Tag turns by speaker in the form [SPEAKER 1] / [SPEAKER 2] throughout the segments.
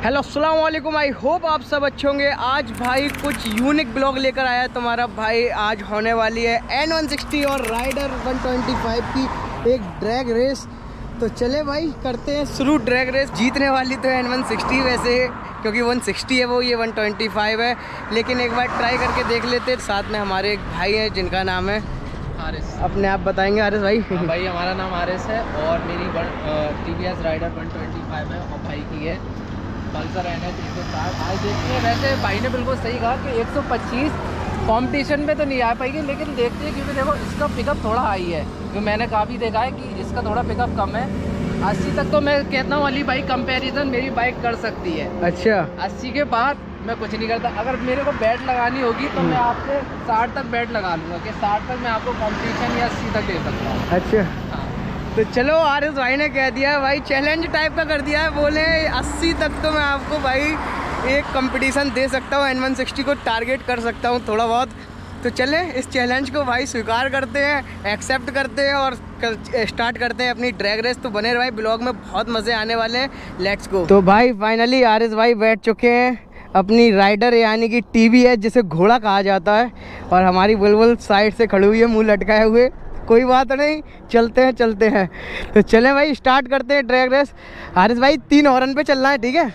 [SPEAKER 1] Hello अस्सलाम वालेकुम। I hope आप सब अच्छे होंगे। आज भाई कुछ यूनिक ब्लॉग लेकर आया है तुम्हारा भाई। आज होने वाली है N160 और राइडर 125 की एक ड्रैग रेस। तो चले भाई करते हैं शुरू ड्रैग रेस। जीतने वाली तो है N160 वैसे, क्योंकि 160 है वो, ये 125 है, लेकिन एक बार ट्राई करके देख लेते। साथ में हमारे एक भाई हैं जिनका नाम है हारिस। अपने आप बताएंगे हारिस भाई।
[SPEAKER 2] हाँ भाई, हमारा नाम हारिस है और मेरी TVS राइडर 125 है और भाई की है पल्सर NS 160। आज देखते हैं, वैसे भाई ने बिल्कुल सही कहा कि 125 कंपटीशन में तो नहीं आ पाएगी, लेकिन देखते हैं क्योंकि देखो इसका पिकअप थोड़ा हाई है। जो मैंने काफ़ी देखा है कि इसका थोड़ा पिकअप कम है। 80 तक तो मैं कहता हूँ वाली बाइक कंपैरिजन मेरी बाइक कर सकती है।
[SPEAKER 1] अच्छा,
[SPEAKER 2] 80 के बाद मैं कुछ नहीं करता। अगर मेरे को बैट लगानी होगी तो मैं आपसे 60 तक बैट लगा लूँगा कि 60 तक मैं आपको कंपटीशन या 80 तक दे सकता हूँ।
[SPEAKER 1] अच्छा
[SPEAKER 2] हाँ,
[SPEAKER 1] तो चलो हारिस भाई ने कह दिया है भाई, चैलेंज टाइप का कर दिया है। बोले 80 तक तो मैं आपको भाई एक कंपटीशन दे सकता हूँ, N160 को टारगेट कर सकता हूँ थोड़ा बहुत। तो चले इस चैलेंज को भाई स्वीकार करते हैं, एक्सेप्ट करते हैं और स्टार्ट करते हैं अपनी ड्रैग रेस। तो बने भाई ब्लॉग में, बहुत मज़े आने वाले हैं। Let's go. तो भाई फाइनली हारिस भाई बैठ चुके हैं अपनी राइडर यानी कि TVS, जिसे घोड़ा कहा जाता है, और हमारी बुलबुल साइड से खड़ी हुई है मुँह लटकाए हुए। कोई बात नहीं, चलते हैं। तो चले भाई स्टार्ट करते हैं ड्रैग रेस। हारिस भाई 3 हॉर्न पे चलना है, ठीक है?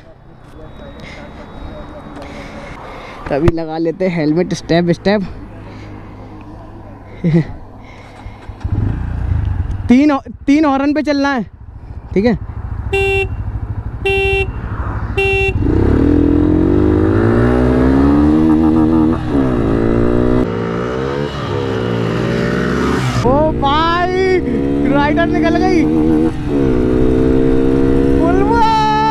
[SPEAKER 1] तभी लगा लेते हैं हेलमेट स्टेप स्टेप। तीन हॉर्न पे चलना है, ठीक है? ओ भाई राइडर निकल गई, बुलबुल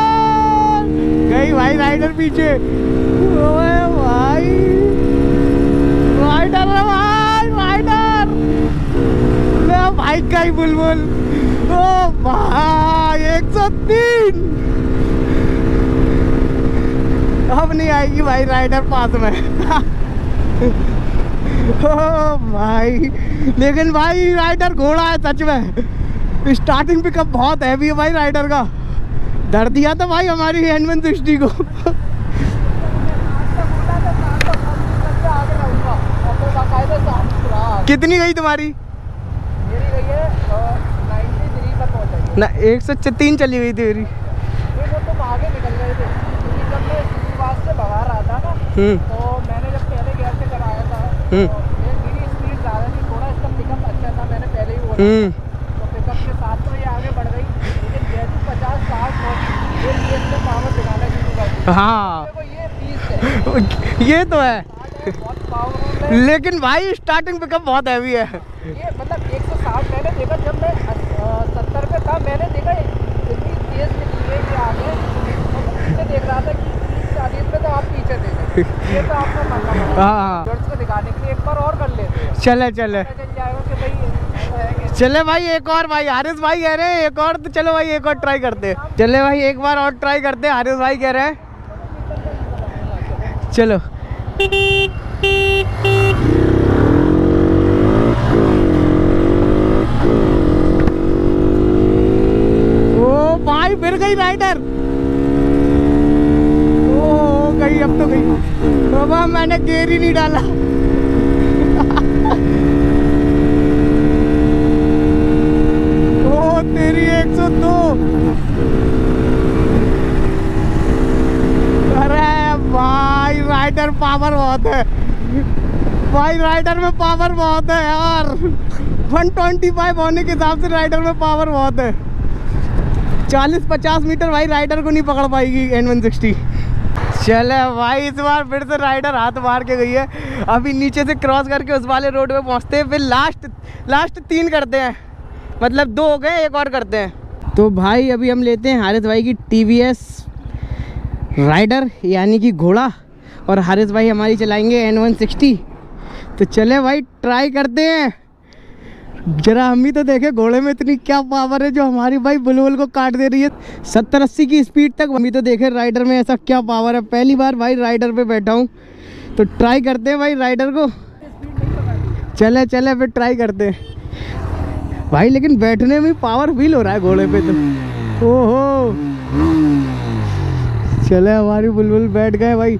[SPEAKER 1] गई भाई राइडर पीछे। ओए भाई राइडर है भाई, राइडर ले भाई का ही बुलबुल। ओ भाई 103 अब नहीं आएगी भाई राइडर पास में। ओ भाई, लेकिन भाई राइडर घोड़ा है सच में। स्टार्टिंग पिकअप बहुत हैवी है भाई राइडर का। डर दिया था भाई हमारी N160 को। कितनी गई तुम्हारी?
[SPEAKER 2] मेरी गई है 93 तक पहुँच
[SPEAKER 1] ना, 103 चली गई थी मेरी।
[SPEAKER 2] वो तुम आगे निकल गए थे क्योंकि जब मैं शुरुआत से भगा रहा था ना, तो मैंने जब पहले गियर से कराया था तो मेरी स्पीड ज़्यादा थी, थोड़ा इसका पिकअप अच्छा था, मैंने पहले ही बोला। तो पिकअप के साथ तो ये आगे बढ़ गई, लेकिन जैसे 50-60 ये रेस में पावर दिखाना शुरू कर दी।
[SPEAKER 1] हाँ
[SPEAKER 2] देखो ये पीस है,
[SPEAKER 1] ये तो है,
[SPEAKER 2] बहुत पावरफुल है।
[SPEAKER 1] लेकिन भाई स्टार्टिंग पिकअप बहुत हैवी है।
[SPEAKER 2] ये मतलब 160 मैंने देखा, जब मैं 70 पे था मैंने देखा इतनी तेज निकली है कि आगे, तो पीछे देख रहा था कि 30-40 पे तो आप पीछे थे। ये तो आपका मानना है।
[SPEAKER 1] हाँ,
[SPEAKER 2] को दिखाने के लिए एक बार और कर लेते हैं।
[SPEAKER 1] चले
[SPEAKER 2] चल जाएगा कि भाई
[SPEAKER 1] चले भाई एक और। भाई हारिस भाई कह रहे हैं एक और, तो चलो भाई एक और ट्राई करते हैं। चले भाई एक बार और ट्राई करते हैं, हारिस भाई कह रहे हैं। चलो ओ भाई फिर गई राइडर। ओ गई, अब तो गई बाबा, मैंने गेयर ही नहीं डाला। ओ तेरी 102। अरे भाई राइडर पावर बहुत है भाई, राइडर में पावर बहुत है यार। 125 होने के हिसाब से राइडर में पावर बहुत है। 40-50 मीटर भाई राइडर को नहीं पकड़ पाएगी N160। चले भाई इस बार फिर से राइडर हाथ मार के गई है। अभी नीचे से क्रॉस करके उस वाले रोड पे पहुंचते हैं, फिर लास्ट 3 करते हैं, मतलब 2 हो गए, एक और करते हैं। तो भाई अभी हम लेते हैं हारिस भाई की TVS राइडर यानी कि घोड़ा, और हारिस भाई हमारी चलाएंगे N160। तो चले भाई ट्राई करते हैं, जरा हम ही तो देखे घोड़े में इतनी क्या पावर है जो हमारी भाई बुलबुल को काट दे रही है 70-80 की स्पीड तक। हम ही तो देखे राइडर में ऐसा क्या पावर है। पहली बार भाई राइडर पे बैठा हूँ, तो ट्राई करते हैं भाई राइडर को। चले फिर ट्राई करते हैं। भाई लेकिन बैठने में पावर फील हो रहा है घोड़े पे तो। ओहो चले हमारी बुलबुल बैठ गए भाई।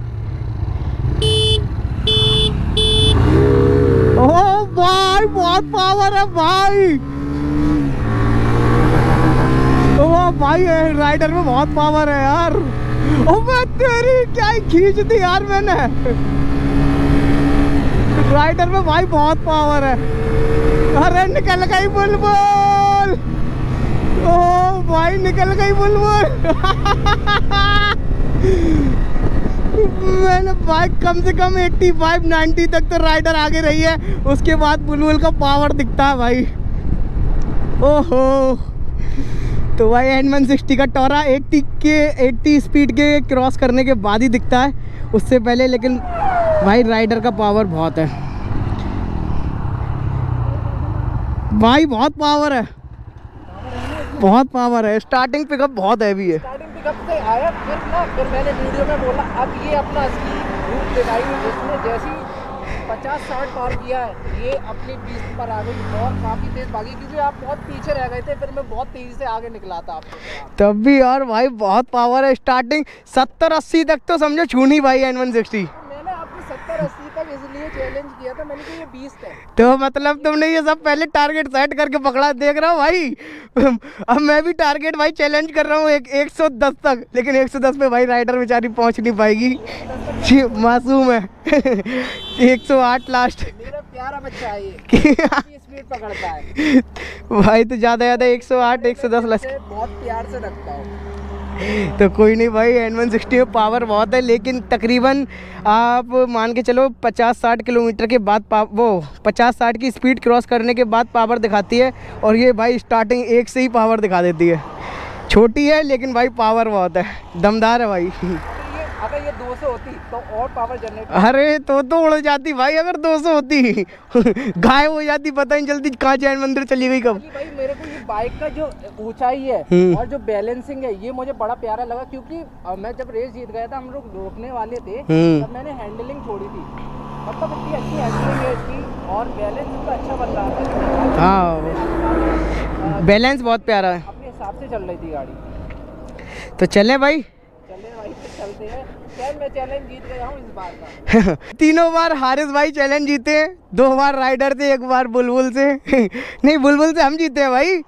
[SPEAKER 1] ओ भाई बहुत पावर है भाई। ओ भाई राइडर में बहुत पावर है यार। ओ मैं तेरी क्या ही खींच दी यार मैंने। राइडर में भाई बहुत पावर है। अरे निकल गई बुलबुल। ओ भाई निकल गई बुलबुल। मैंने भाई कम से कम 85-90 तक तो राइडर आगे रही है, उसके बाद बुलबुल का पावर दिखता है भाई। ओहो तो भाई N160 का टोरा 80 स्पीड के क्रॉस करने के बाद ही दिखता है, उससे पहले लेकिन भाई राइडर का पावर बहुत है भाई, बहुत पावर है, बहुत पावर है। स्टार्टिंग पिकअप बहुत हैवी है।
[SPEAKER 2] स्टार्टिंग पिकअप से आया फिर मैंने वीडियो में बोला अब ये अपना असली रूप दिखाई, इसने जैसी 50-60 पार किया है ये अपनी 20 पर आ गई और काफ़ी तेज़ भागी, क्योंकि आप बहुत पीछे रह गए थे, फिर मैं बहुत तेज़ी से आगे निकला था आपको।
[SPEAKER 1] तब भी यार भाई बहुत पावर है। स्टार्टिंग 70-80 तक तो समझो छूनी भाई N160।
[SPEAKER 2] मैंने आपको 70-80 तक इसलिए चैलेंज किया था, मैंने कहा ये 20 है।
[SPEAKER 1] तो मतलब तुमने ये सब पहले टारगेट सेट करके पकड़ा, देख रहा हूँ भाई। अब मैं भी टारगेट भाई चैलेंज कर रहा हूँ 110 तक, लेकिन 110 पे भाई राइडर बेचारी पहुँच नहीं पाएगी, मासूम है। 108 लास्ट।
[SPEAKER 2] मेरा प्यारा बच्चा है ये स्पीड पकड़ता है
[SPEAKER 1] भाई, तो ज़्यादा 108-110 लास्ट
[SPEAKER 2] बहुत प्यार से रखता हूँ।
[SPEAKER 1] तो कोई नहीं भाई, N160 में पावर बहुत है, लेकिन तकरीबन आप मान के चलो 50-60 किलोमीटर के बाद वो 50-60 की स्पीड क्रॉस करने के बाद पावर दिखाती है, और ये भाई स्टार्टिंग 1 से ही पावर दिखा देती है। छोटी है लेकिन भाई पावर बहुत है, दमदार है भाई।
[SPEAKER 2] अगर ये 200 होती तो और पावर जनरेट,
[SPEAKER 1] अरे तो उड़ जाती भाई, अगर 200 होती गायब हो जाती, पता नहीं चलती कहाँ जैन मंदिर चली गई कब।
[SPEAKER 2] भाई मेरे को ये बाइक का जो ऊंचाई है और जो बैलेंसिंग है ये मुझे बड़ा प्यारा लगा, क्योंकि मैं जब रेस जीत गया था, हम लोग रोकने वाले थे, तब मैंने हैंडलिंग छोड़ी थी, मतलब इतनी अच्छी हैंडलिंग है इसकी और बैलेंस इसका अच्छा बन रहा है।
[SPEAKER 1] हाँ बैलेंस बहुत प्यारा है,
[SPEAKER 2] अपने हिसाब से चल रही थी गाड़ी।
[SPEAKER 1] तो चले भाई,
[SPEAKER 2] चलते हैं। मैं चैलेंज जीत गया हूँ इस बार का।
[SPEAKER 1] 3 बार हारिस भाई चैलेंज जीते हैं, 2 बार राइडर से, 1 बार बुलबुल से। नहीं बुलबुल से हम जीते हैं भाई,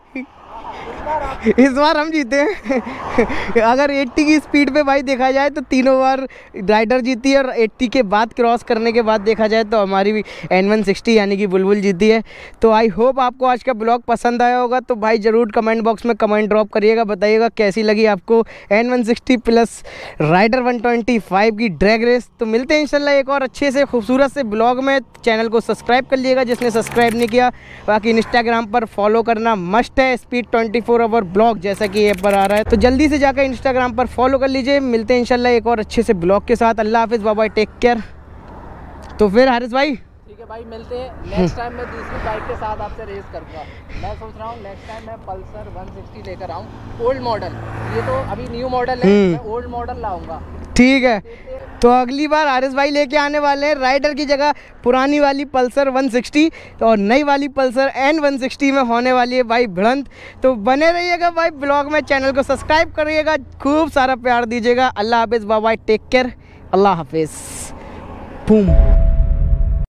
[SPEAKER 1] इस बार हम जीते हैं। अगर 80 की स्पीड पे भाई देखा जाए तो 3 बार राइडर जीती है, और 80 के बाद क्रॉस करने के बाद देखा जाए तो हमारी भी N160 यानी कि बुलबुल जीती है। तो आई होप आपको आज का ब्लॉग पसंद आया होगा, तो भाई ज़रूर कमेंट बॉक्स में कमेंट ड्रॉप करिएगा, बताइएगा कैसी लगी आपको N160 प्लस राइडर 125 की ड्रैग रेस। तो मिलते हैं इंशाल्लाह एक और अच्छे से खूबसूरत से ब्लॉग में। चैनल को सब्सक्राइब कर लीजिएगा जिसने सब्सक्राइब नहीं किया, बाकी इंस्टाग्राम पर फॉलो करना मस्ट है, स्पीड 24 आवर ब्लॉग जैसा कि ये पर आ रहा है, तो जल्दी से जाकर इंस्टाग्राम पर फॉलो कर लीजिए। मिलते हैं इंशाल्लाह एक और अच्छे से ब्लॉग के साथ। अल्लाह हाफिज़, बाय बाय, टेक केयर। तो फिर हारिस भाई
[SPEAKER 2] ठीक है भाई, मिलते हैं नेक्स्ट टाइम। मैं दूसरी बाइक के साथ आपसे रेस करूँगा। मैं सोच रहा हूँ नेक्स्ट टाइम मैं पल्सर 160 लेकर आऊँ, ओल्ड मॉडल। ये तो अभी न्यू मॉडल है, मैं ओल्ड मॉडल लाऊंगा।
[SPEAKER 1] ठीक है, तो अगली बार हारिस भाई लेके आने वाले हैं राइडर की जगह पुरानी वाली पल्सर 160, और नई वाली पल्सर N160 में होने वाली है भाई भिड़ंत। तो बने रहिएगा भाई ब्लॉग में, चैनल को सब्सक्राइब करिएगा, खूब सारा प्यार दीजिएगा। अल्लाह हाफिज़, बाय बाय, टेक केयर, अल्लाह हाफिज़, बूम।